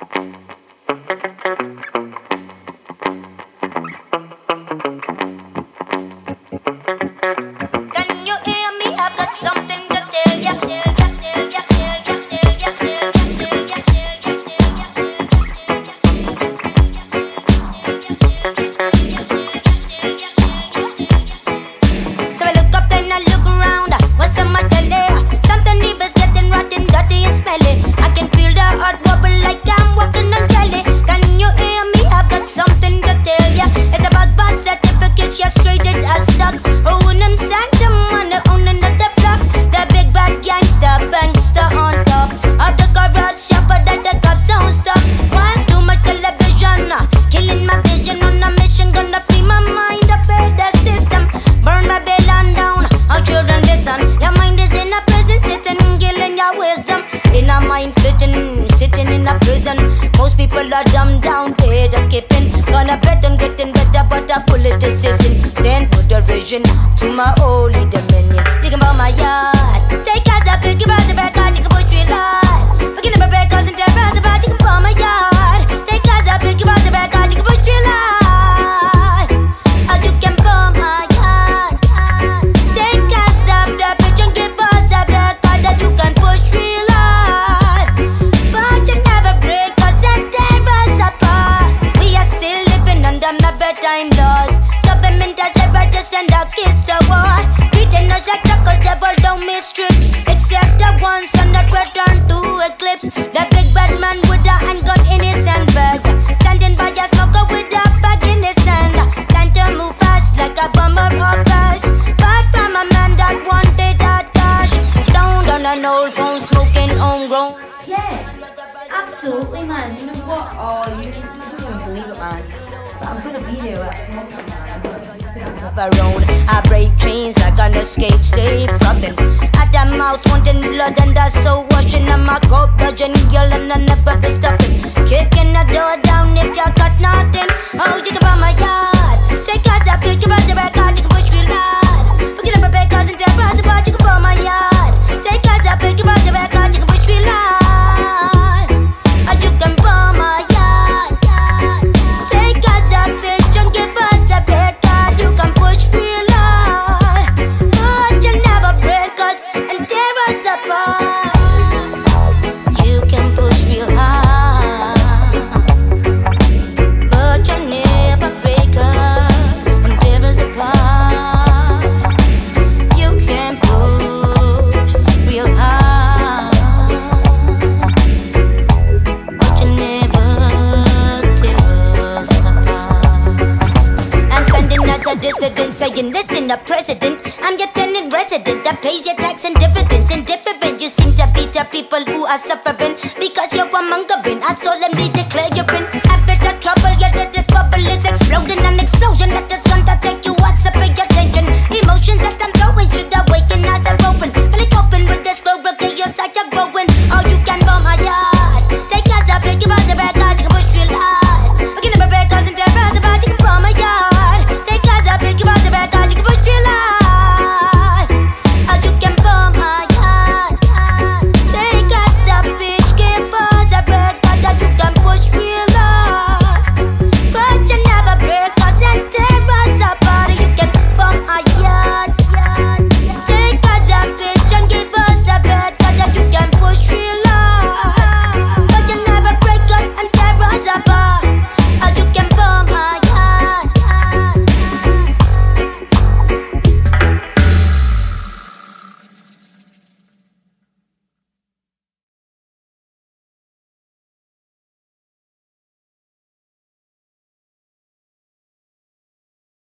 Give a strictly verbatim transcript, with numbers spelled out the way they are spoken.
Most people are dumb down, dead or keeping. Gonna bet on getting better, but I pull it decision. Send moderation to my holy dominion. You can buy my yard. Take as I pick you by the back, you can push real hard. Begin to prepare cause in there, about you can buy my yard. Take as I pick you by the back, you can push real hard. Or you can buy my yard. Take as I the bitch and give us a back, that you can push real hard. But you never break us and tear us apart. We are still living under my bedtime laws. Government has ever to send our kids to war. Treating us like chuckles, devil don't miss tricks. Except the ones on that return to eclipse. The big bad man with a handgun in his handbag, standing by a smoker with a bag in his hand. Time to move fast like a bomber or bus. Far from a man that wanted a dash. Stoned on an old phone, smoking homegrown. Yeah, absolutely, man. You know what? Oh, you, you don't even believe it, man. But I'm gonna be there at one time, man. Around, I break chains like an escape slave. Robbing at the mouth, wanting blood, and that's so washing on my cup, dodging girl, and I never be stopping. Kicking the door down if you got nothing. Oh, you can buy my yard. Take us up, pick your buzz, your record, you can push real hard. But you never pay cause in there, but you can buy my yard. Take us up, pick your buzz, your record, you can push real hard. Or you can buy my yard. Take us up, bitch, and give us a record, you can push real hard. But you never break us and tear us apart. You can push real hard, but you never break us and tear us apart. You can push real hard, but you never tear us apart. I'm standing as a dissident, saying listen, a president. I'm your tenant resident that pays your tax and dividends. Indifferent, you seem to be the people who are suffering because you're a mongering. I solemnly declare you're in a bit of trouble. Your this bubble is exploding, an explosion that is gonna take you what's up in your